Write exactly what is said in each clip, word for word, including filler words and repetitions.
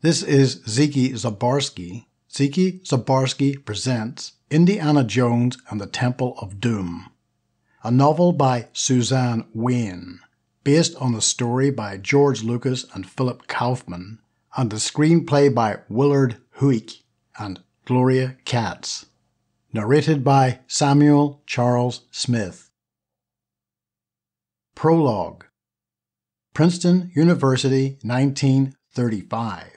This is Ziki Zabarski. Ziki Zabarski presents Indiana Jones and the Temple of Doom, a novel by Suzanne Weyn, based on the story by George Lucas and Philip Kaufman, and the screenplay by Willard Huyck and Gloria Katz. Narrated by Samuel Charles Smith. Prologue. Princeton University, nineteen thirty-five.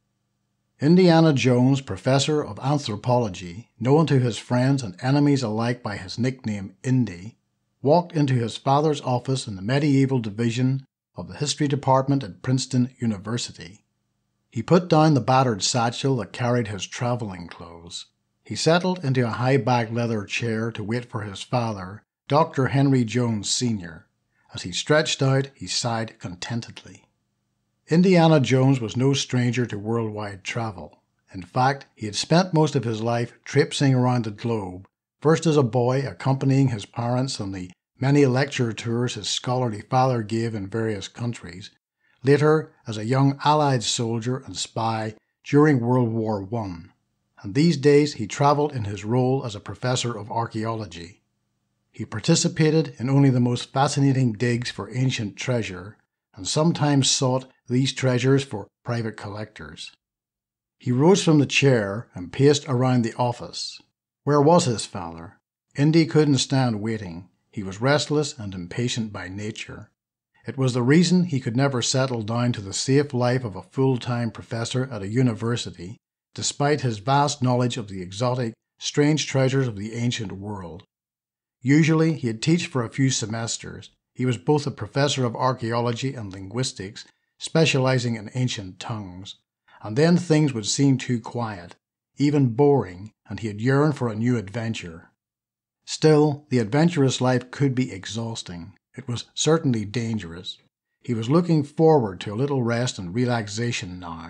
Indiana Jones, professor of anthropology, known to his friends and enemies alike by his nickname Indy, walked into his father's office in the medieval division of the history department at Princeton University. He put down the battered satchel that carried his traveling clothes. He settled into a high-backed leather chair to wait for his father, Doctor Henry Jones Senior As he stretched out, he sighed contentedly. Indiana Jones was no stranger to worldwide travel. In fact, he had spent most of his life traipsing around the globe, first as a boy accompanying his parents on the many lecture tours his scholarly father gave in various countries, later as a young Allied soldier and spy during World War One. And these days he traveled in his role as a professor of archaeology. He participated in only the most fascinating digs for ancient treasure, and sometimes sought these treasures for private collectors. He rose from the chair and paced around the office. Where was his father? Indy couldn't stand waiting. He was restless and impatient by nature. It was the reason he could never settle down to the safe life of a full-time professor at a university, despite his vast knowledge of the exotic, strange treasures of the ancient world. Usually he'd teach for a few semesters. He was both a professor of archaeology and linguistics, specializing in ancient tongues. And then things would seem too quiet, even boring, and he'd yearn for a new adventure. Still, the adventurous life could be exhausting. It was certainly dangerous. He was looking forward to a little rest and relaxation now.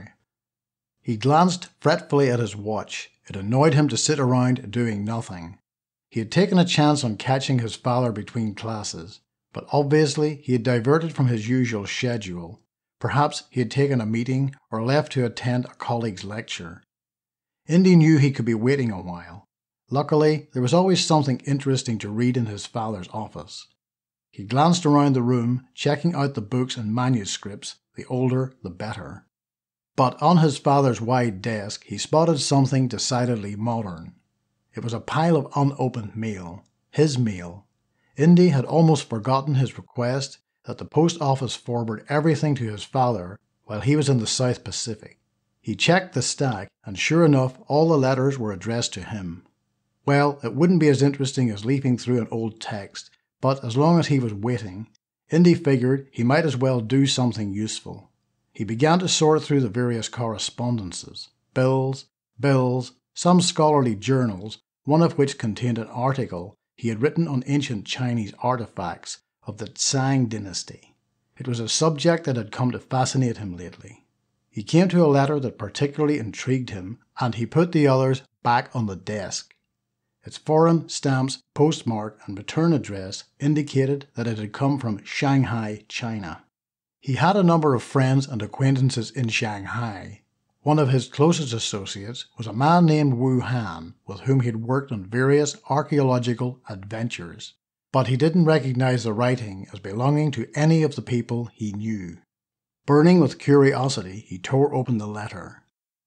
He glanced fretfully at his watch. It annoyed him to sit around doing nothing. He had taken a chance on catching his father between classes, but obviously he had diverted from his usual schedule. Perhaps he had taken a meeting or left to attend a colleague's lecture. Indy knew he could be waiting a while. Luckily, there was always something interesting to read in his father's office. He glanced around the room, checking out the books and manuscripts, the older the better. But on his father's wide desk, he spotted something decidedly modern. It was a pile of unopened mail. His mail. Indy had almost forgotten his request that the post office forward everything to his father while he was in the South Pacific. He checked the stack, and sure enough, all the letters were addressed to him. Well, it wouldn't be as interesting as leafing through an old text, but as long as he was waiting, Indy figured he might as well do something useful. He began to sort through the various correspondences, bills, bills, some scholarly journals, one of which contained an article he had written on ancient Chinese artifacts of the Tsang dynasty. It was a subject that had come to fascinate him lately. He came to a letter that particularly intrigued him, and he put the others back on the desk. Its foreign stamps, postmark, and return address indicated that it had come from Shanghai, China. He had a number of friends and acquaintances in Shanghai. One of his closest associates was a man named Wuhan, with whom he had worked on various archaeological adventures. But he didn't recognize the writing as belonging to any of the people he knew. Burning with curiosity, he tore open the letter.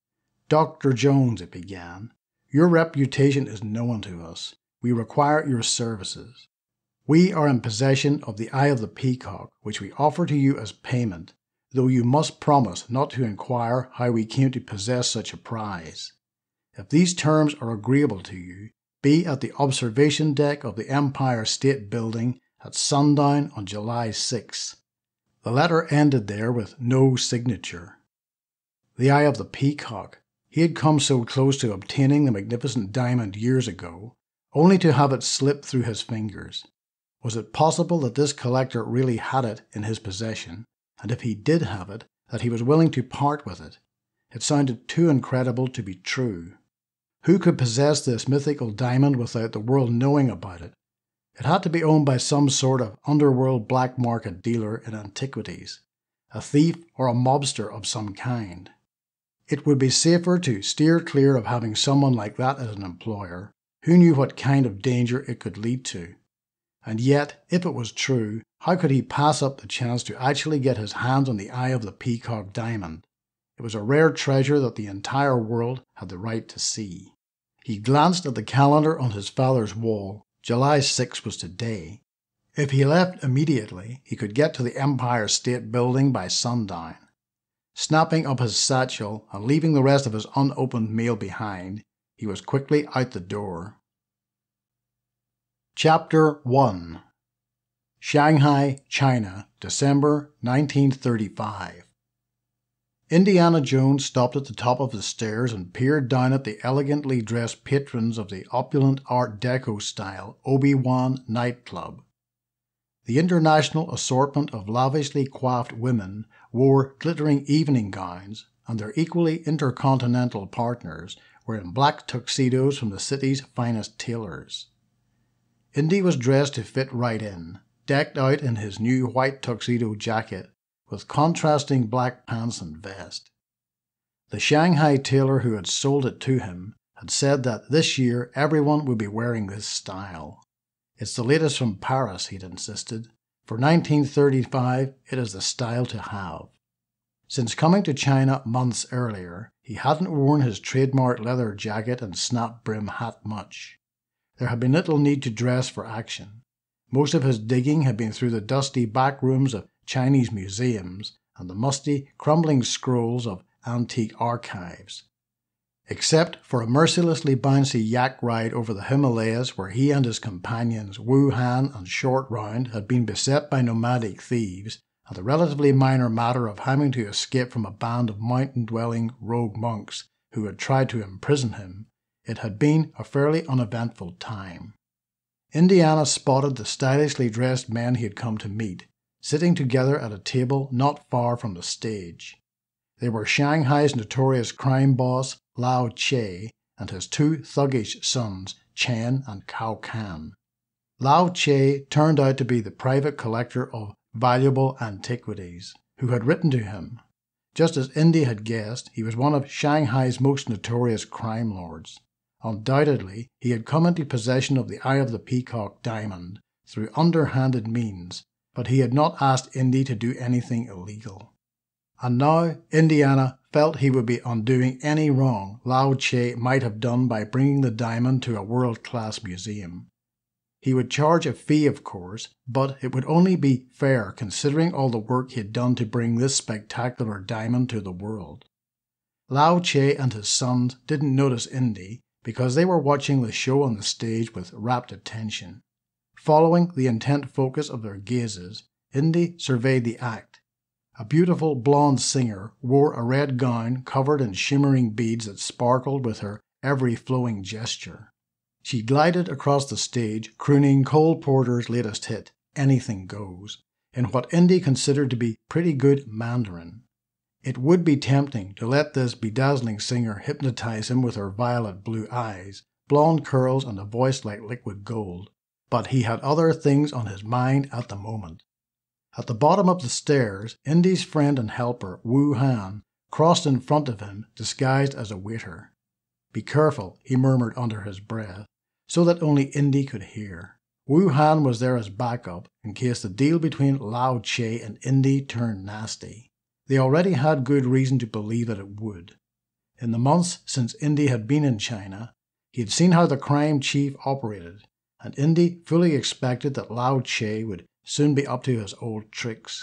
Doctor Jones, it began, your reputation is known to us. We require your services. We are in possession of the Eye of the Peacock, which we offer to you as payment, though you must promise not to inquire how we came to possess such a prize. If these terms are agreeable to you, be at the observation deck of the Empire State Building at sundown on July sixth. The letter ended there with no signature. The Eye of the Peacock. He had come so close to obtaining the magnificent diamond years ago, only to have it slip through his fingers. Was it possible that this collector really had it in his possession, and if he did have it, that he was willing to part with it? It sounded too incredible to be true. Who could possess this mythical diamond without the world knowing about it? It had to be owned by some sort of underworld black market dealer in antiquities, a thief or a mobster of some kind. It would be safer to steer clear of having someone like that as an employer. Who knew what kind of danger it could lead to? And yet, if it was true, how could he pass up the chance to actually get his hands on the eye of the Peacock Diamond? It was a rare treasure that the entire world had the right to see. He glanced at the calendar on his father's wall. July sixth was today. If he left immediately, he could get to the Empire State Building by sundown. Snapping up his satchel and leaving the rest of his unopened mail behind, he was quickly out the door. Chapter one. Shanghai, China, December nineteen thirty-five. Indiana Jones stopped at the top of the stairs and peered down at the elegantly dressed patrons of the opulent Art Deco-style Obi-Wan nightclub. The international assortment of lavishly coiffed women wore glittering evening gowns, and their equally intercontinental partners were in black tuxedos from the city's finest tailors. Indy was dressed to fit right in, decked out in his new white tuxedo jacket with contrasting black pants and vest. The Shanghai tailor who had sold it to him had said that this year everyone would be wearing this style. It's the latest from Paris, he'd insisted. For nineteen thirty-five, it is the style to have. Since coming to China months earlier, he hadn't worn his trademark leather jacket and snap-brim hat much. There had been little need to dress for action. Most of his digging had been through the dusty back rooms of Chinese museums and the musty, crumbling scrolls of antique archives. Except for a mercilessly bouncy yak ride over the Himalayas where he and his companions Wu Han and Short Round had been beset by nomadic thieves, and the relatively minor matter of having to escape from a band of mountain-dwelling rogue monks who had tried to imprison him, it had been a fairly uneventful time. Indiana spotted the stylishly dressed men he had come to meet, sitting together at a table not far from the stage. They were Shanghai's notorious crime boss, Lao Che, and his two thuggish sons, Chen and Cao Can. Lao Che turned out to be the private collector of valuable antiquities, who had written to him. Just as Indy had guessed, he was one of Shanghai's most notorious crime lords. Undoubtedly, he had come into possession of the Eye of the Peacock Diamond through underhanded means, but he had not asked Indy to do anything illegal. And now Indiana felt he would be undoing any wrong Lao Che might have done by bringing the diamond to a world-class museum. He would charge a fee, of course, but it would only be fair considering all the work he had done to bring this spectacular diamond to the world. Lao Che and his sons didn't notice Indy because they were watching the show on the stage with rapt attention. Following the intent focus of their gazes, Indy surveyed the act. A beautiful blonde singer wore a red gown covered in shimmering beads that sparkled with her every flowing gesture. She glided across the stage, crooning Cole Porter's latest hit, Anything Goes, in what Indy considered to be pretty good Mandarin. It would be tempting to let this bedazzling singer hypnotize him with her violet blue eyes, blonde curls, and a voice like liquid gold, but he had other things on his mind at the moment. At the bottom of the stairs, Indy's friend and helper, Wu Han, crossed in front of him, disguised as a waiter. "Be careful," he murmured under his breath, so that only Indy could hear. Wu Han was there as backup in case the deal between Lao Che and Indy turned nasty. They already had good reason to believe that it would. In the months since Indy had been in China, he had seen how the crime chief operated, and Indy fully expected that Lao Che would soon be up to his old tricks.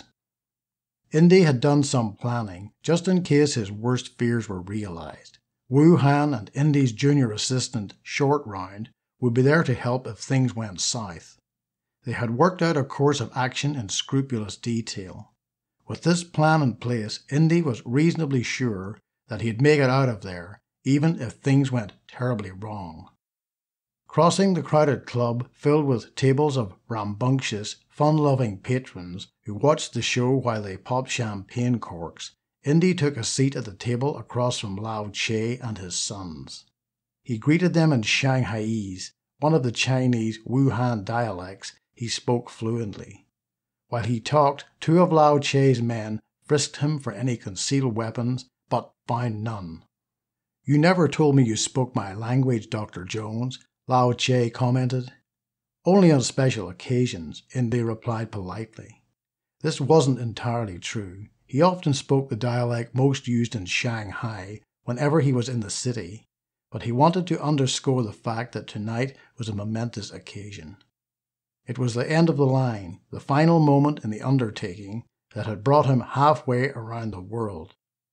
Indy had done some planning, just in case his worst fears were realized. Wu Han and Indy's junior assistant, Short Round, would be there to help if things went south. They had worked out a course of action in scrupulous detail. With this plan in place, Indy was reasonably sure that he'd make it out of there, even if things went terribly wrong. Crossing the crowded club filled with tables of rambunctious, fun-loving patrons who watched the show while they popped champagne corks, Indy took a seat at the table across from Lao Che and his sons. He greeted them in Shanghaise, one of the Chinese Wuhan dialects he spoke fluently. While he talked, two of Lao Che's men frisked him for any concealed weapons, but found none. "You never told me you spoke my language, Doctor Jones," Lao Che commented. "Only on special occasions," Indy replied politely. This wasn't entirely true. He often spoke the dialect most used in Shanghai whenever he was in the city, but he wanted to underscore the fact that tonight was a momentous occasion. It was the end of the line, the final moment in the undertaking that had brought him halfway around the world.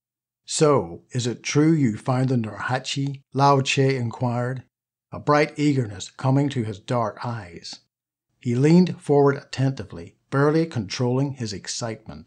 "So, is it true you found the Nurhachi?" Lao Che inquired, a bright eagerness coming to his dark eyes. He leaned forward attentively, barely controlling his excitement.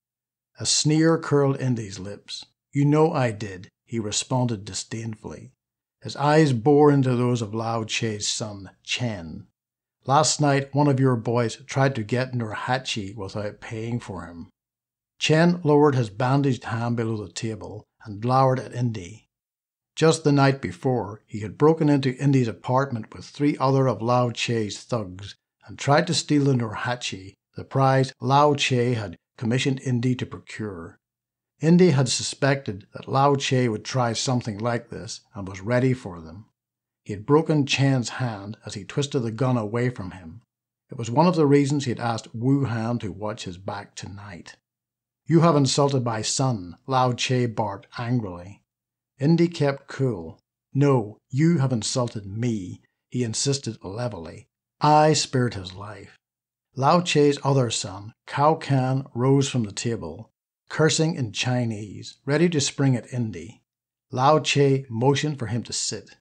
A sneer curled Indy's lips. "You know I did," he responded disdainfully. His eyes bore into those of Lao Che's son, Chen. "Last night one of your boys tried to get Nurhachi without paying for him." Chen lowered his bandaged hand below the table and glowered at Indy. Just the night before, he had broken into Indy's apartment with three other of Lao Che's thugs and tried to steal the Nurhachi, the prize Lao Che had commissioned Indy to procure. Indy had suspected that Lao Che would try something like this and was ready for them. He had broken Chen's hand as he twisted the gun away from him. It was one of the reasons he had asked Wu Han to watch his back tonight. "You have insulted my son," Lao Che barked angrily. Indy kept cool. "No, you have insulted me," he insisted levelly. "I spared his life." Lao Che's other son, Kaufman, rose from the table, cursing in Chinese, ready to spring at Indy. Lao Che motioned for him to sit.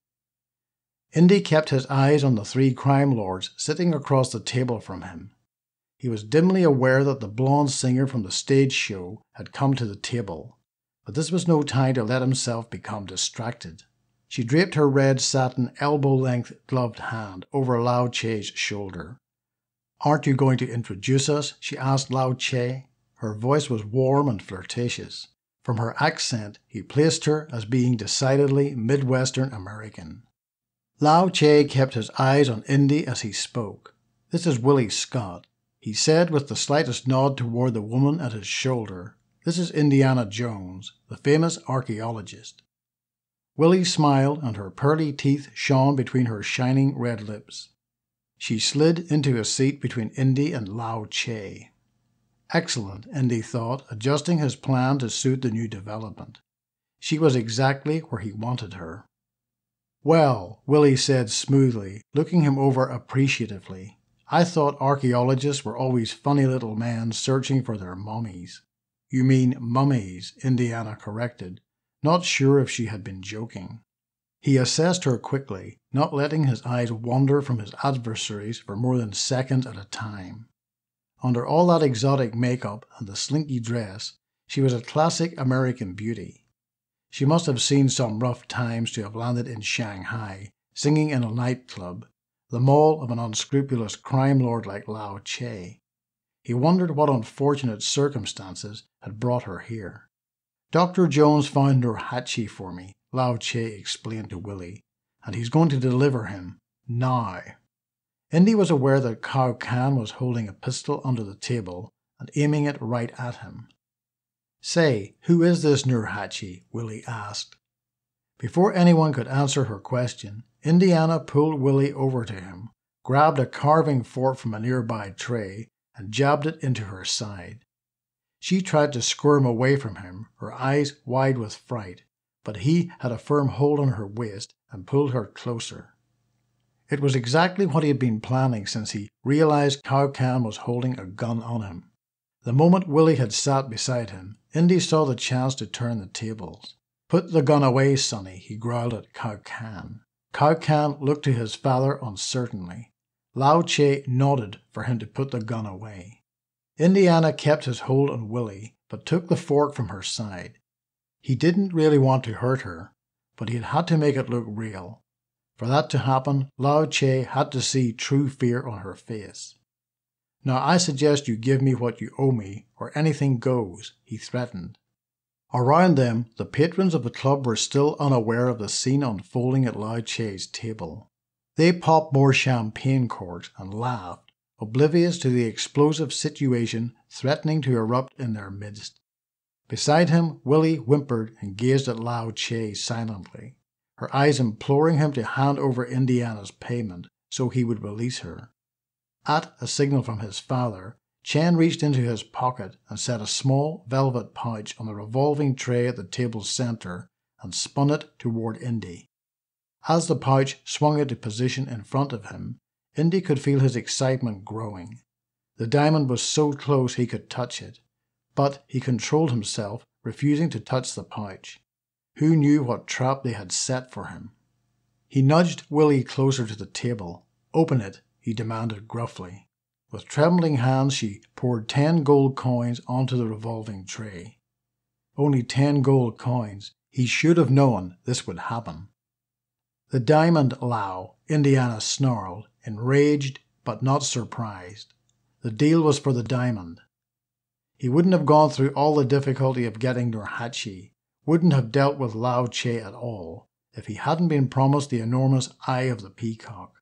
Indy kept his eyes on the three crime lords sitting across the table from him. He was dimly aware that the blonde singer from the stage show had come to the table, but this was no time to let himself become distracted. She draped her red satin elbow-length gloved hand over Lao Che's shoulder. "Aren't you going to introduce us?" she asked Lao Che. Her voice was warm and flirtatious. From her accent, he placed her as being decidedly Midwestern American. Lao Che kept his eyes on Indy as he spoke. "This is Willie Scott," he said with the slightest nod toward the woman at his shoulder. "This is Indiana Jones, the famous archaeologist." Willie smiled, and her pearly teeth shone between her shining red lips. She slid into a seat between Indy and Lao Che. Excellent, Indy thought, adjusting his plan to suit the new development. She was exactly where he wanted her. "Well," Willie said smoothly, looking him over appreciatively, "I thought archaeologists were always funny little men searching for their mummies." "You mean mummies," Indiana corrected, not sure if she had been joking. He assessed her quickly, not letting his eyes wander from his adversaries for more than seconds at a time. Under all that exotic makeup and the slinky dress, she was a classic American beauty. She must have seen some rough times to have landed in Shanghai, singing in a nightclub, the mall of an unscrupulous crime lord like Lao Che. He wondered what unfortunate circumstances had brought her here. "Doctor Jones found Nurhachi for me," Lao Che explained to Willie, "and he's going to deliver him now." Indy was aware that Kaufman was holding a pistol under the table and aiming it right at him. "Say, who is this Nurhachi?" Willie asked. Before anyone could answer her question, Indiana pulled Willie over to him, grabbed a carving fork from a nearby tray, and jabbed it into her side. She tried to squirm away from him, her eyes wide with fright, but he had a firm hold on her waist and pulled her closer. It was exactly what he had been planning since he realized Kaufman was holding a gun on him. The moment Willie had sat beside him, Indy saw the chance to turn the tables. "Put the gun away, Sonny," he growled at Kaufman. Kaufman looked to his father uncertainly. Lao Che nodded for him to put the gun away. Indiana kept his hold on Willie, but took the fork from her side. He didn't really want to hurt her, but he had had to make it look real. For that to happen, Lao Che had to see true fear on her face. "Now I suggest you give me what you owe me, or anything goes," he threatened. Around them, the patrons of the club were still unaware of the scene unfolding at Lao Che's table. They popped more champagne corks and laughed, oblivious to the explosive situation threatening to erupt in their midst. Beside him, Willie whimpered and gazed at Lao Che silently, her eyes imploring him to hand over Indiana's payment so he would release her. At a signal from his father, Chen reached into his pocket and set a small velvet pouch on the revolving tray at the table's center and spun it toward Indy. As the pouch swung into position in front of him, Indy could feel his excitement growing. The diamond was so close he could touch it, but he controlled himself, refusing to touch the pouch. Who knew what trap they had set for him? He nudged Willie closer to the table. "Open it," he demanded gruffly. With trembling hands she poured ten gold coins onto the revolving tray. Only ten gold coins. He should have known this would happen. "The diamond, Lao," Indiana snarled, enraged but not surprised. The deal was for the diamond. He wouldn't have gone through all the difficulty of getting Nurhachi, wouldn't have dealt with Lao Che at all, if he hadn't been promised the enormous Eye of the Peacock.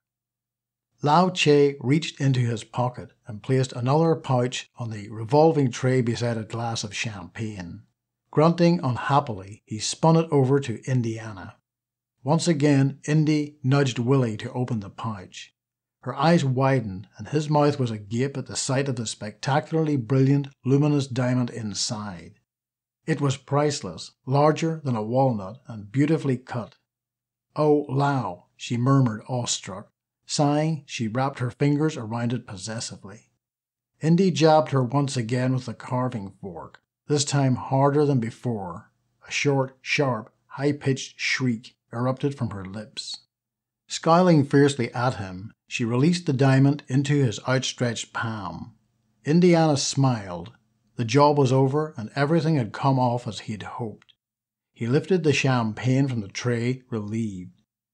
Lao Che reached into his pocket and placed another pouch on the revolving tray beside a glass of champagne. Grunting unhappily, he spun it over to Indiana. Once again, Indy nudged Willie to open the pouch. Her eyes widened, and his mouth was agape at the sight of the spectacularly brilliant, luminous diamond inside. It was priceless, larger than a walnut, and beautifully cut. "Oh, Lao," she murmured, awestruck. Sighing, she wrapped her fingers around it possessively. Indy jabbed her once again with the carving fork, this time harder than before. A short, sharp, high-pitched shriek erupted from her lips. Scowling fiercely at him, she released the diamond into his outstretched palm. Indiana smiled. The job was over, and everything had come off as he had hoped. He lifted the champagne from the tray, relieved.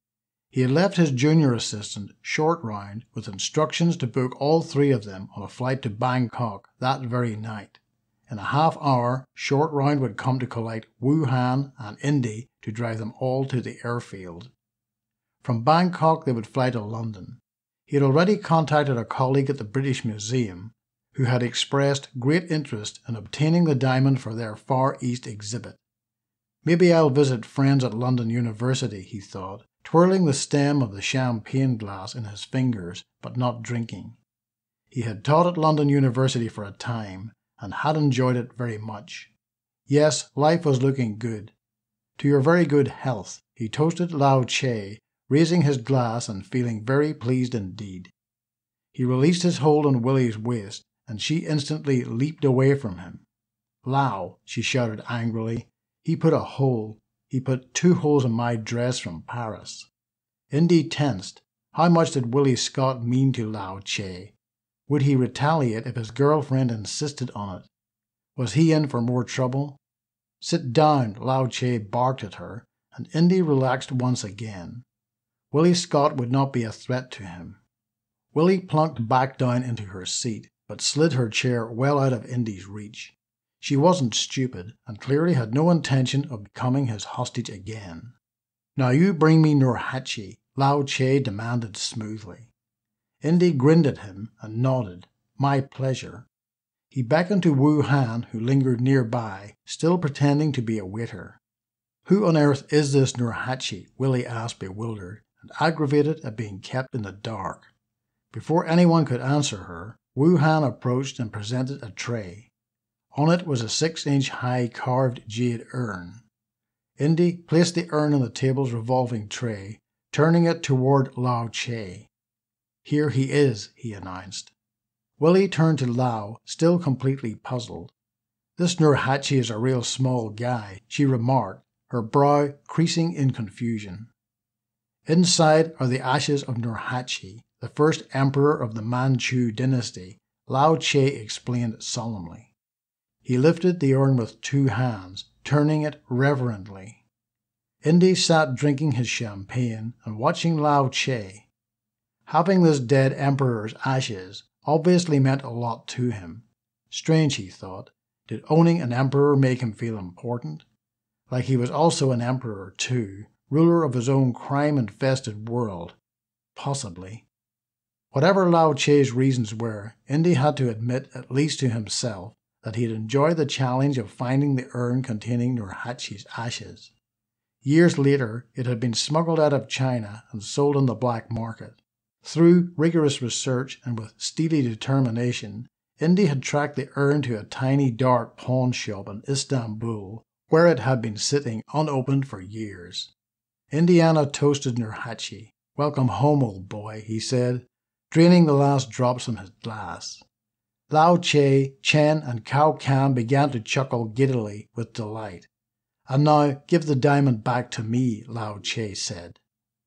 He had left his junior assistant, Short Round, with instructions to book all three of them on a flight to Bangkok that very night. In a half hour, Short Round would come to collect Wuhan and Indy to drive them all to the airfield. From Bangkok they would fly to London. He had already contacted a colleague at the British Museum, who had expressed great interest in obtaining the diamond for their Far East exhibit. "Maybe I'll visit friends at London University," he thought, twirling the stem of the champagne glass in his fingers, but not drinking. He had taught at London University for a time, and had enjoyed it very much. Yes, life was looking good. "To your very good health," he toasted Lao Che, raising his glass and feeling very pleased indeed. He released his hold on Willie's waist, and she instantly leaped away from him. "Lao," she shouted angrily, "he put a hole. He put two holes in my dress from Paris." Indy tensed. How much did Willie Scott mean to Lao Che? Would he retaliate if his girlfriend insisted on it? Was he in for more trouble? "Sit down," Lao Che barked at her, and Indy relaxed once again. Willie Scott would not be a threat to him. Willie plunked back down into her seat, but slid her chair well out of Indy's reach. She wasn't stupid, and clearly had no intention of becoming his hostage again. "Now you bring me Nurhachi," Lao Che demanded smoothly. Indy grinned at him and nodded. "My pleasure." He beckoned to Wu Han, who lingered nearby, still pretending to be a waiter. "Who on earth is this Nurhachi?" Willie asked, bewildered, and aggravated at being kept in the dark. Before anyone could answer her, Wu Han approached and presented a tray. On it was a six-inch high carved jade urn. Indy placed the urn on the table's revolving tray, turning it toward Lao Che. "Here he is," he announced. Willie turned to Lao, still completely puzzled. "This Nurhachi is a real small guy," she remarked, her brow creasing in confusion. "Inside are the ashes of Nurhachi, the first emperor of the Manchu dynasty," Lao Che explained solemnly. He lifted the urn with two hands, turning it reverently. Indy sat drinking his champagne and watching Lao Che. Having this dead emperor's ashes obviously meant a lot to him. Strange, he thought. Did owning an emperor make him feel important? Like he was also an emperor too, ruler of his own crime-infested world. Possibly. Whatever Lao Che's reasons were, Indy had to admit, at least to himself, that he'd enjoyed the challenge of finding the urn containing Nurhachi's ashes. Years later, it had been smuggled out of China and sold on the black market. Through rigorous research and with steely determination, Indy had tracked the urn to a tiny dark pawn shop in Istanbul, where it had been sitting unopened for years. Indiana toasted Nurhachi. "Welcome home, old boy," he said, draining the last drops from his glass. Lao Che, Chen, and Kaufman began to chuckle giddily with delight. "And now give the diamond back to me," Lao Che said.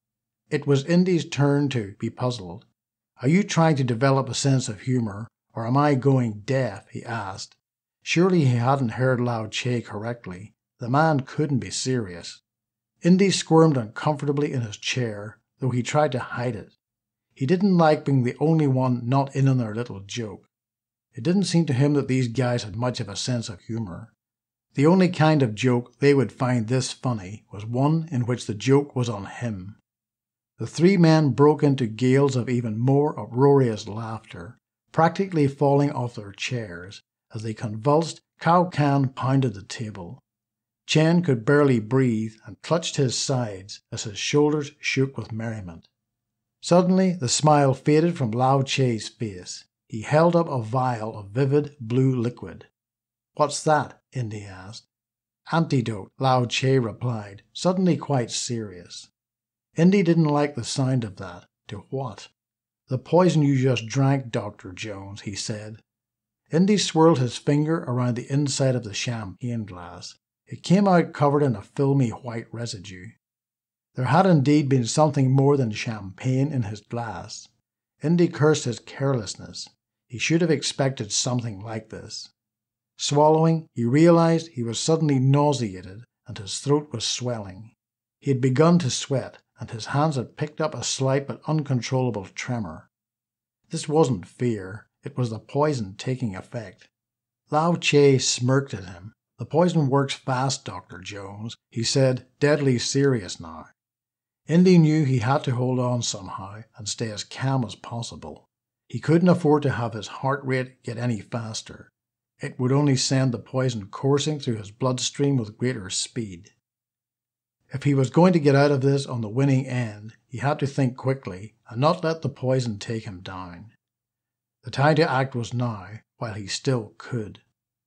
It was Indy's turn to be puzzled. "Are you trying to develop a sense of humor, or am I going deaf?" he asked. Surely he hadn't heard Lao Che correctly. The man couldn't be serious. Indy squirmed uncomfortably in his chair, though he tried to hide it. He didn't like being the only one not in on their little joke. It didn't seem to him that these guys had much of a sense of humor. The only kind of joke they would find this funny was one in which the joke was on him. The three men broke into gales of even more uproarious laughter, practically falling off their chairs. As they convulsed, Kaufman pounded the table. Chen could barely breathe and clutched his sides as his shoulders shook with merriment. Suddenly the smile faded from Lao Che's face. He held up a vial of vivid blue liquid. "What's that?" Indy asked. "Antidote," Lao Che replied, suddenly quite serious. Indy didn't like the sound of that. To what? "The poison you just drank, Doctor Jones," he said. Indy swirled his finger around the inside of the champagne glass. It came out covered in a filmy white residue. There had indeed been something more than champagne in his glass. Indy cursed his carelessness. He should have expected something like this. Swallowing, he realized he was suddenly nauseated and his throat was swelling. He had begun to sweat, and his hands had picked up a slight but uncontrollable tremor. This wasn't fear. It was the poison taking effect. Lao Che smirked at him. "The poison works fast, Doctor Jones," he said, deadly serious now. Indy knew he had to hold on somehow and stay as calm as possible. He couldn't afford to have his heart rate get any faster. It would only send the poison coursing through his bloodstream with greater speed. If he was going to get out of this on the winning end, he had to think quickly and not let the poison take him down. The time to act was now, while he still could.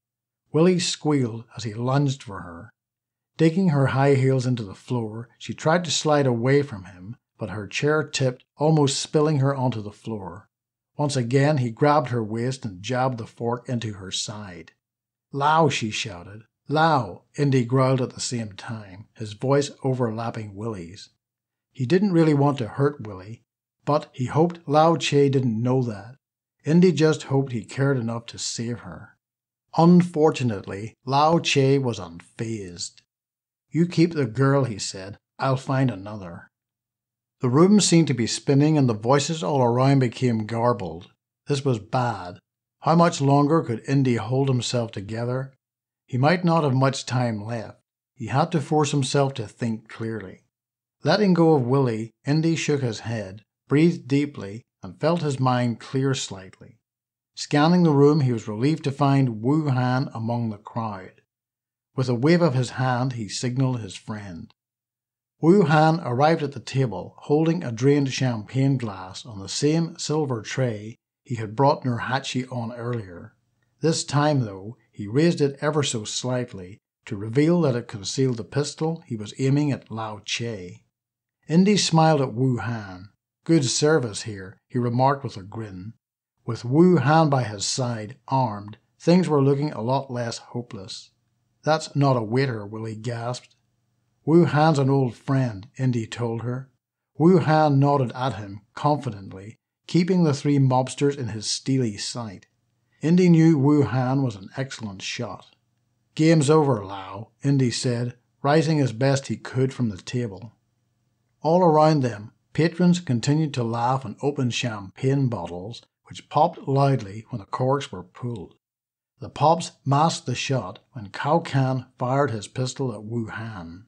Willie squealed as he lunged for her. Digging her high heels into the floor, she tried to slide away from him, but her chair tipped, almost spilling her onto the floor. Once again he grabbed her waist and jabbed the fork into her side. "Lao!" she shouted. "Lao!" Indy growled at the same time, his voice overlapping Willie's. He didn't really want to hurt Willie, but he hoped Lao Che didn't know that. Indy just hoped he cared enough to save her. Unfortunately, Lao Che was unfazed. "You keep the girl," he said. "I'll find another." The room seemed to be spinning and the voices all around became garbled. This was bad. How much longer could Indy hold himself together? He might not have much time left. He had to force himself to think clearly. Letting go of Willie, Indy shook his head, breathed deeply, and felt his mind clear slightly. Scanning the room, he was relieved to find Wu Han among the crowd. With a wave of his hand, he signaled his friend. Wu Han arrived at the table, holding a drained champagne glass on the same silver tray he had brought Nurhachi on earlier. This time, though, he raised it ever so slightly to reveal that it concealed the pistol he was aiming at Lao Che. Indy smiled at Wu Han. "Good service here," he remarked with a grin. With Wu Han by his side, armed, things were looking a lot less hopeless. "That's not a waiter," Willie gasped. "Wu Han's an old friend," Indy told her. Wu Han nodded at him confidently, keeping the three mobsters in his steely sight. Indy knew Wu Han was an excellent shot. "Game's over, Lao," Indy said, rising as best he could from the table. All around them, patrons continued to laugh and open champagne bottles, which popped loudly when the corks were pulled. The pops masked the shot when Kaufman fired his pistol at Wu Han.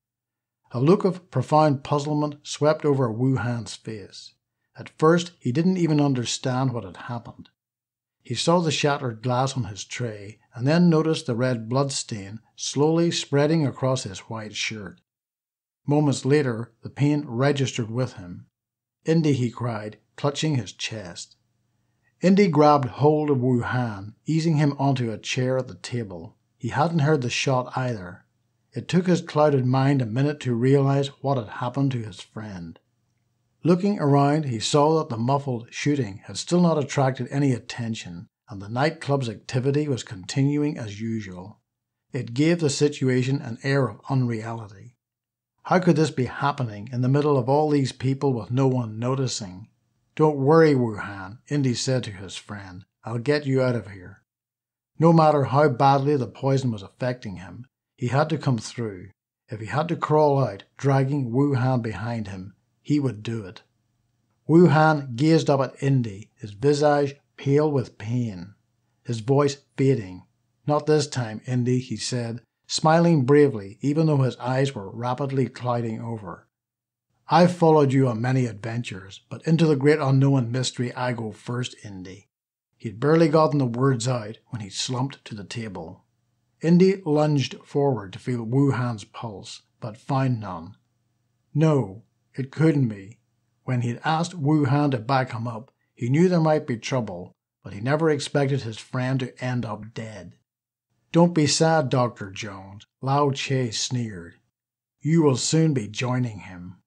A look of profound puzzlement swept over Wu Han's face. At first, he didn't even understand what had happened. He saw the shattered glass on his tray and then noticed the red bloodstain slowly spreading across his white shirt. Moments later, the pain registered with him. "Indy," he cried, clutching his chest. Indy grabbed hold of Wuhan, easing him onto a chair at the table. He hadn't heard the shot either. It took his clouded mind a minute to realize what had happened to his friend. Looking around, he saw that the muffled shooting had still not attracted any attention, and the nightclub's activity was continuing as usual. It gave the situation an air of unreality. How could this be happening in the middle of all these people with no one noticing? "Don't worry, Wuhan," Indy said to his friend. "I'll get you out of here." No matter how badly the poison was affecting him, he had to come through. If he had to crawl out, dragging Wuhan behind him, he would do it. Wuhan gazed up at Indy, his visage pale with pain, his voice fading. "Not this time, Indy," he said, smiling bravely even though his eyes were rapidly clouding over. "I've followed you on many adventures, but into the great unknown mystery I go first, Indy." He'd barely gotten the words out when he slumped to the table. Indy lunged forward to feel Wuhan's pulse, but found none. No, it couldn't be. When he'd asked Wuhan to back him up, he knew there might be trouble, but he never expected his friend to end up dead. "Don't be sad, Doctor Jones," Lao Che sneered. "You will soon be joining him."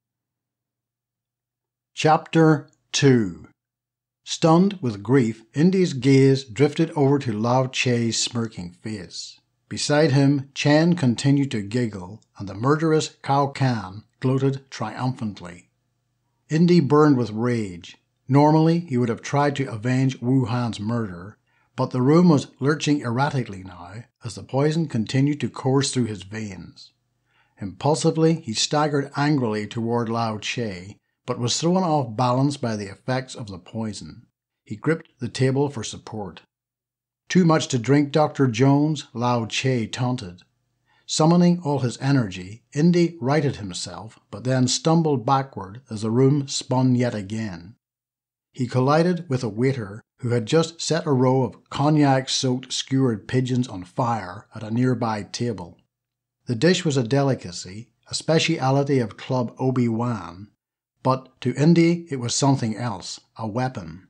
Chapter two. Stunned with grief, Indy's gaze drifted over to Lao Che's smirking face. Beside him, Chen continued to giggle, and the murderous Kaufman gloated triumphantly. Indy burned with rage. Normally, he would have tried to avenge Wuhan's murder, but the room was lurching erratically now as the poison continued to course through his veins. Impulsively, he staggered angrily toward Lao Che, but was thrown off balance by the effects of the poison. He gripped the table for support. "Too much to drink, Doctor Jones?" Lao Che taunted. Summoning all his energy, Indy righted himself, but then stumbled backward as the room spun yet again. He collided with a waiter who had just set a row of cognac-soaked skewered pigeons on fire at a nearby table. The dish was a delicacy, a speciality of Club Weyn, but to Indy it was something else, a weapon.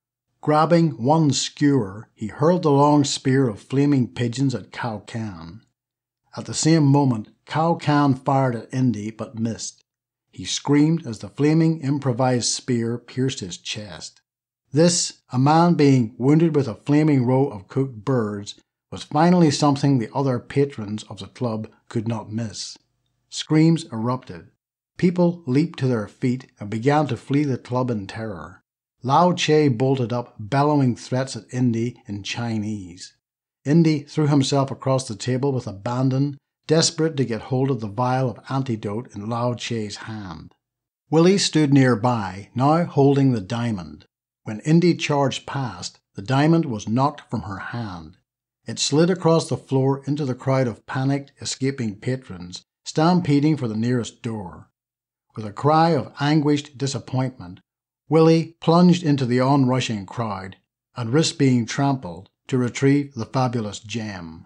Grabbing one skewer, he hurled the long spear of flaming pigeons at Kaufman. At the same moment, Kaufman fired at Indy but missed. He screamed as the flaming improvised spear pierced his chest. This, a man being wounded with a flaming row of cooked birds, was finally something the other patrons of the club could not miss. Screams erupted. People leaped to their feet and began to flee the club in terror. Lao Che bolted up, bellowing threats at Indy in Chinese. Indy threw himself across the table with abandon, desperate to get hold of the vial of antidote in Lao Che's hand. Willie stood nearby, now holding the diamond. When Indy charged past, the diamond was knocked from her hand. It slid across the floor into the crowd of panicked, escaping patrons, stampeding for the nearest door. With a cry of anguished disappointment, Willie plunged into the onrushing crowd and risked being trampled to retrieve the fabulous gem.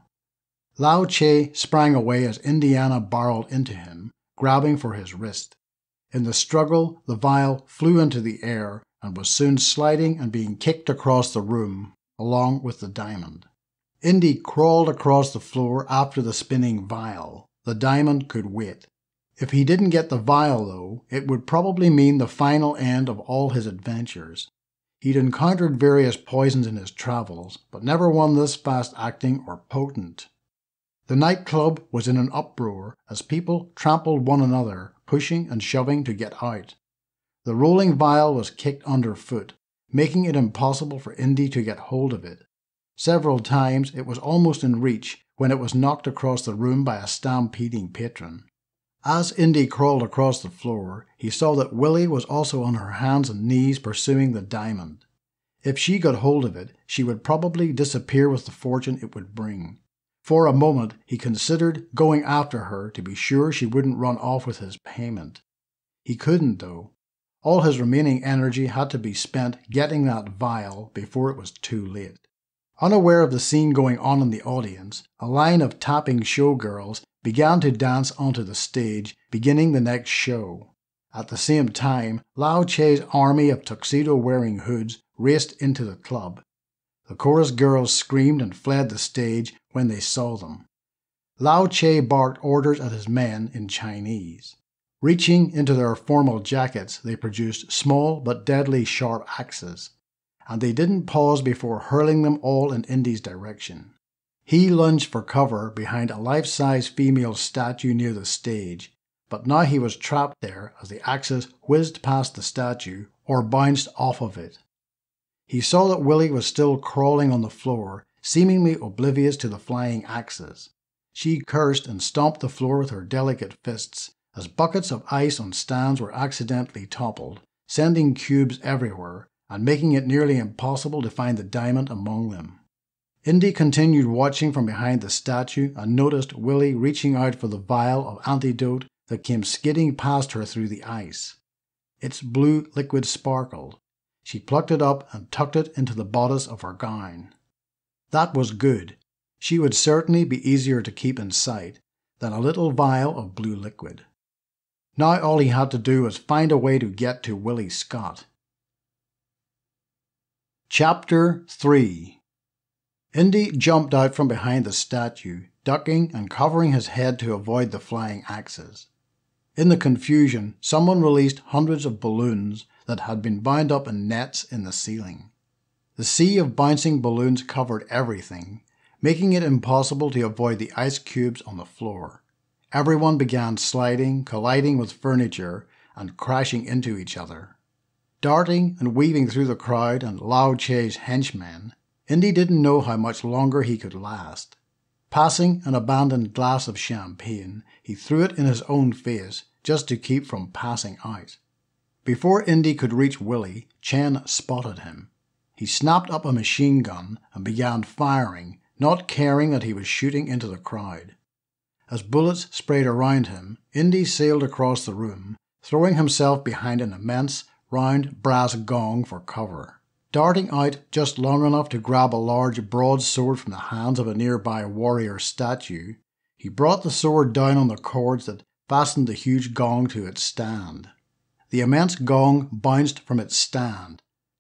Lao Che sprang away as Indiana barreled into him, grabbing for his wrist. In the struggle, the vial flew into the air and was soon sliding and being kicked across the room, along with the diamond. Indy crawled across the floor after the spinning vial. The diamond could wait. If he didn't get the vial, though, it would probably mean the final end of all his adventures. He'd encountered various poisons in his travels, but never one this fast-acting or potent. The nightclub was in an uproar as people trampled one another, pushing and shoving to get out. The rolling vial was kicked underfoot, making it impossible for Indy to get hold of it. Several times it was almost in reach when it was knocked across the room by a stampeding patron. As Indy crawled across the floor, he saw that Willie was also on her hands and knees pursuing the diamond. If she got hold of it, she would probably disappear with the fortune it would bring. For a moment, he considered going after her to be sure she wouldn't run off with his payment. He couldn't, though. All his remaining energy had to be spent getting that vial before it was too late. Unaware of the scene going on in the audience, a line of tapping showgirls began to dance onto the stage, beginning the next show. At the same time, Lao Che's army of tuxedo-wearing hoods raced into the club. The chorus girls screamed and fled the stage when they saw them. Lao Che barked orders at his men in Chinese. Reaching into their formal jackets, they produced small but deadly sharp axes, and they didn't pause before hurling them all in Indy's direction. He lunged for cover behind a life-size female statue near the stage, but now he was trapped there as the axes whizzed past the statue or bounced off of it. He saw that Willie was still crawling on the floor, seemingly oblivious to the flying axes. She cursed and stomped the floor with her delicate fists as buckets of ice on stands were accidentally toppled, sending cubes everywhere and making it nearly impossible to find the diamond among them. Indy continued watching from behind the statue and noticed Willie reaching out for the vial of antidote that came skidding past her through the ice. Its blue liquid sparkled. She plucked it up and tucked it into the bodice of her gown. That was good. She would certainly be easier to keep in sight than a little vial of blue liquid. Now all he had to do was find a way to get to Willie Scott. Chapter three. Indy jumped out from behind the statue, ducking and covering his head to avoid the flying axes. In the confusion, someone released hundreds of balloons that had been bound up in nets in the ceiling. The sea of bouncing balloons covered everything, making it impossible to avoid the ice cubes on the floor. Everyone began sliding, colliding with furniture, and crashing into each other. Darting and weaving through the crowd and Lao Che's henchmen, Indy didn't know how much longer he could last. Passing an abandoned glass of champagne, he threw it in his own face just to keep from passing out. Before Indy could reach Willie, Chen spotted him. He snapped up a machine gun and began firing, not caring that he was shooting into the crowd. As bullets sprayed around him, Indy sailed across the room, throwing himself behind an immense, round brass gong for cover. Darting out just long enough to grab a large broadsword from the hands of a nearby warrior statue, he brought the sword down on the cords that fastened the huge gong to its stand. The immense gong bounced from its stand.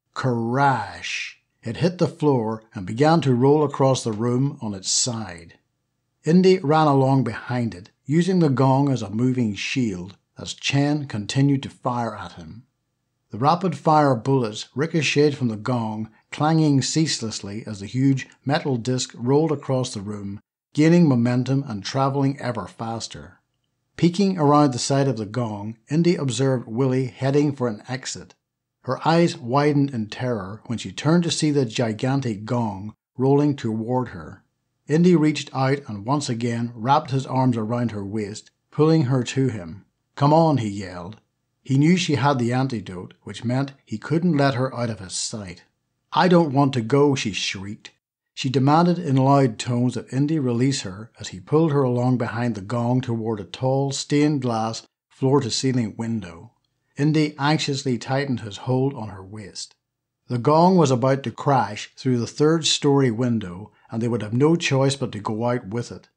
Crash! It hit the floor and began to roll across the room on its side. Indy ran along behind it, using the gong as a moving shield, as Chen continued to fire at him. The rapid-fire bullets ricocheted from the gong, clanging ceaselessly as the huge metal disc rolled across the room, gaining momentum and travelling ever faster. Peeking around the side of the gong, Indy observed Willie heading for an exit. Her eyes widened in terror when she turned to see the gigantic gong rolling toward her. Indy reached out and once again wrapped his arms around her waist, pulling her to him. "Come on," he yelled. He knew she had the antidote, which meant he couldn't let her out of his sight. "I don't want to go," she shrieked. She demanded in loud tones that Indy release her as he pulled her along behind the gong toward a tall, stained-glass, floor-to-ceiling window. Indy anxiously tightened his hold on her waist. The gong was about to crash through the third-story window, and they would have no choice but to go out with it.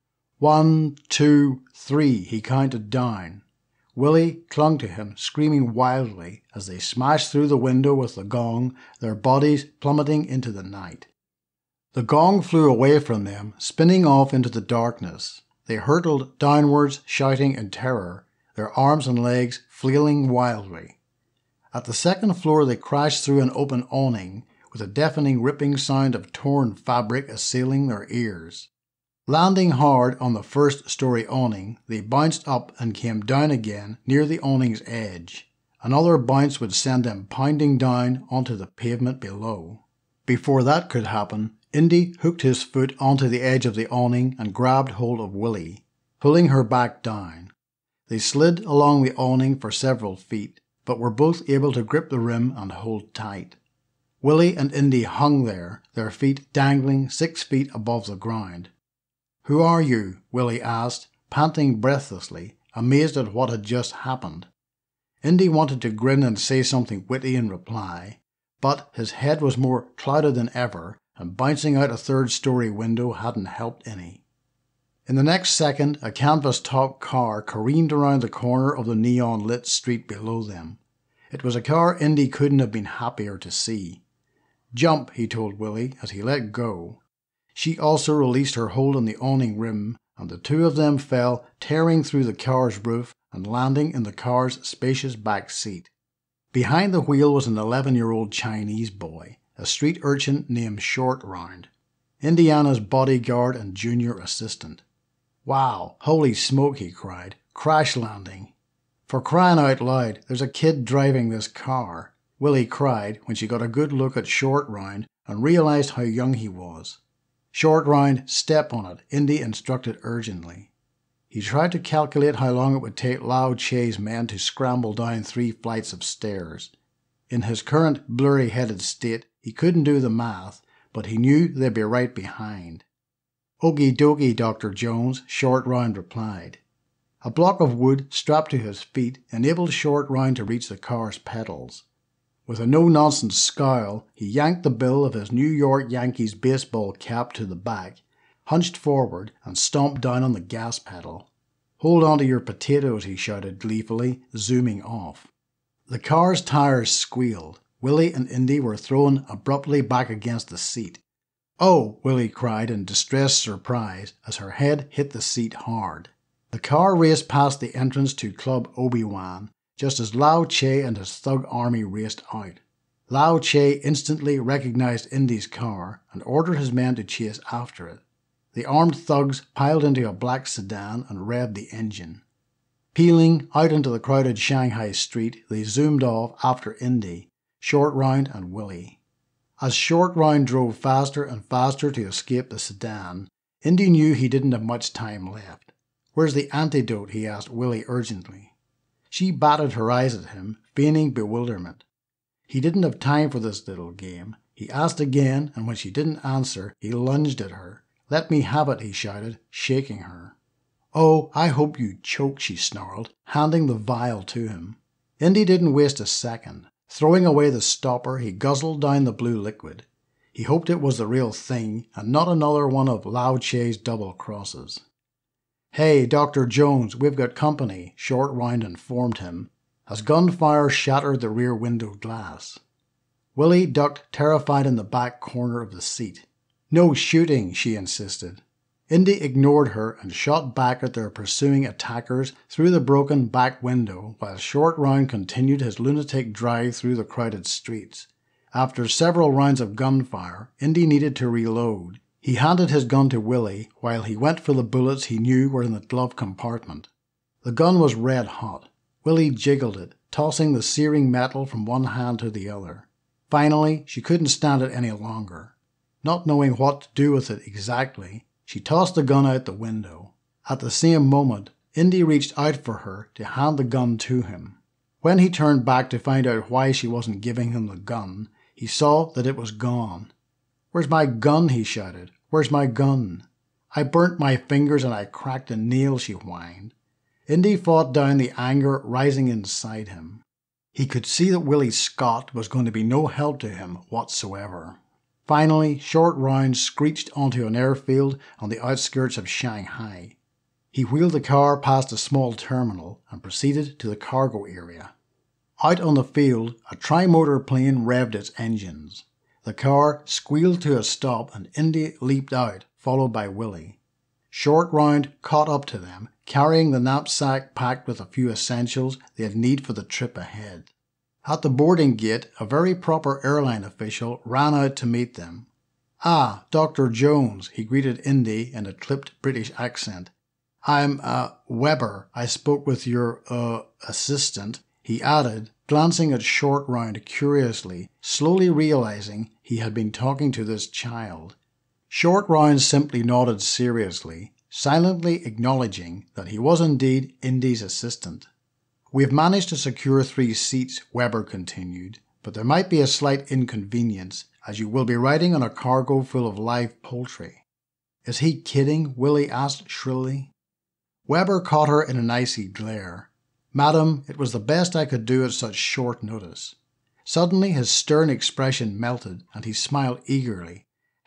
One, two, three, he counted down. Willie clung to him, screaming wildly as they smashed through the window with the gong, their bodies plummeting into the night. The gong flew away from them, spinning off into the darkness. They hurtled downwards, shouting in terror, their arms and legs flailing wildly. At the second floor they crashed through an open awning, with a deafening ripping sound of torn fabric assailing their ears. Landing hard on the first-story awning, they bounced up and came down again near the awning's edge. Another bounce would send them pounding down onto the pavement below. Before that could happen, Indy hooked his foot onto the edge of the awning and grabbed hold of Willie, pulling her back down. They slid along the awning for several feet, but were both able to grip the rim and hold tight. Willie and Indy hung there, their feet dangling six feet above the ground. "Who are you?" Willie asked, panting breathlessly, amazed at what had just happened. Indy wanted to grin and say something witty in reply, but his head was more clouded than ever and bouncing out a third-story window hadn't helped any. In the next second, a canvas-topped car careened around the corner of the neon-lit street below them. It was a car Indy couldn't have been happier to see. "Jump," he told Willie as he let go. She also released her hold on the awning rim, and the two of them fell, tearing through the car's roof and landing in the car's spacious back seat. Behind the wheel was an eleven-year-old Chinese boy, a street urchin named Short Round, Indiana's bodyguard and junior assistant. "Wow, holy smoke," he cried. "Crash landing." "For crying out loud, there's a kid driving this car," Willie cried when she got a good look at Short Round and realized how young he was. "Short Round, step on it," Indy instructed urgently. He tried to calculate how long it would take Lao Che's men to scramble down three flights of stairs. In his current blurry-headed state, he couldn't do the math, but he knew they'd be right behind. "Okie dokie, Doctor Jones," Short Round replied. A block of wood strapped to his feet enabled Short Round to reach the car's pedals. With a no-nonsense scowl, he yanked the bill of his New York Yankees baseball cap to the back, hunched forward, and stomped down on the gas pedal. "Hold on to your potatoes," he shouted gleefully, zooming off. The car's tires squealed. Willie and Indy were thrown abruptly back against the seat. "Oh!" Willie cried in distressed surprise as her head hit the seat hard. The car raced past the entrance to Club Obi-Wan, just as Lao Che and his thug army raced out. Lao Che instantly recognized Indy's car and ordered his men to chase after it. The armed thugs piled into a black sedan and revved the engine. Peeling out into the crowded Shanghai street, they zoomed off after Indy, Short Round and Willie. As Short Round drove faster and faster to escape the sedan, Indy knew he didn't have much time left. "Where's the antidote?" he asked Willie urgently. She batted her eyes at him, feigning bewilderment. He didn't have time for this little game. He asked again, and when she didn't answer, he lunged at her. "Let me have it," he shouted, shaking her. "Oh, I hope you choke," she snarled, handing the vial to him. Indy didn't waste a second. Throwing away the stopper, he guzzled down the blue liquid. He hoped it was the real thing, and not another one of Lao Che's double crosses. "Hey, Doctor Jones, we've got company," Short Round informed him, as gunfire shattered the rear window glass. Willie ducked terrified in the back corner of the seat. "No shooting," she insisted. Indy ignored her and shot back at their pursuing attackers through the broken back window while Short Round continued his lunatic drive through the crowded streets. After several rounds of gunfire, Indy needed to reload. He handed his gun to Willie while he went for the bullets he knew were in the glove compartment. The gun was red hot. Willie jiggled it, tossing the searing metal from one hand to the other. Finally, she couldn't stand it any longer. Not knowing what to do with it exactly, she tossed the gun out the window. At the same moment, Indy reached out for her to hand the gun to him. When he turned back to find out why she wasn't giving him the gun, he saw that it was gone. "Where's my gun?" he shouted. "Where's my gun?" "I burnt my fingers and I cracked a nail," she whined. Indy fought down the anger rising inside him. He could see that Willie Scott was going to be no help to him whatsoever. Finally, Short Round screeched onto an airfield on the outskirts of Shanghai. He wheeled the car past a small terminal and proceeded to the cargo area. Out on the field, a tri-motor plane revved its engines. The car squealed to a stop and Indy leaped out, followed by Willie. Short Round caught up to them, carrying the knapsack packed with a few essentials they'd need for the trip ahead. At the boarding gate, a very proper airline official ran out to meet them. "Ah, Doctor Jones," he greeted Indy in a clipped British accent. "I'm, uh, Weber. I spoke with your, uh, assistant," he added, glancing at Short Round curiously, slowly realizing he had been talking to this child. Short Round simply nodded seriously, silently acknowledging that he was indeed Indy's assistant. "We've managed to secure three seats," Weber continued, "but there might be a slight inconvenience, as you will be riding on a cargo full of live poultry." "Is he kidding?" Willie asked shrilly. Weber caught her in an icy glare. "Madam, it was the best I could do at such short notice." Suddenly his stern expression melted, and he smiled eagerly.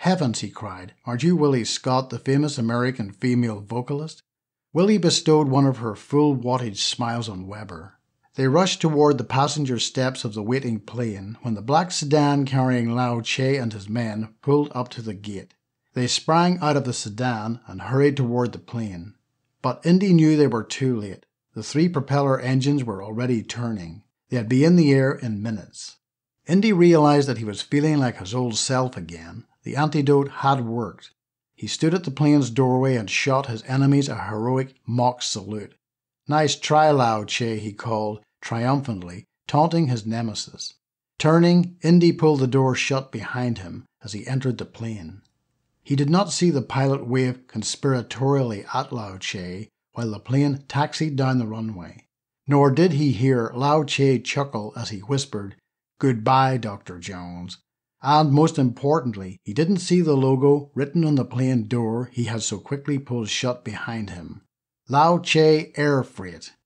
"Heavens," he cried, "aren't you Willie Scott, the famous American female vocalist?" Willie bestowed one of her full wattage smiles on Weber. They rushed toward the passenger steps of the waiting plane when the black sedan carrying Lao Che and his men pulled up to the gate. They sprang out of the sedan and hurried toward the plane. But Indy knew they were too late. The three propeller engines were already turning. They'd be in the air in minutes. Indy realized that he was feeling like his old self again. The antidote had worked. He stood at the plane's doorway and shot his enemies a heroic mock salute. "Nice try, Lao Che," he called triumphantly, taunting his nemesis. Turning, Indy pulled the door shut behind him as he entered the plane. He did not see the pilot wave conspiratorially at Lao Che while the plane taxied down the runway. Nor did he hear Lao Che chuckle as he whispered, "Goodbye, Doctor Jones." And most importantly, he didn't see the logo written on the plane door he had so quickly pulled shut behind him. Lao Che Air Freight.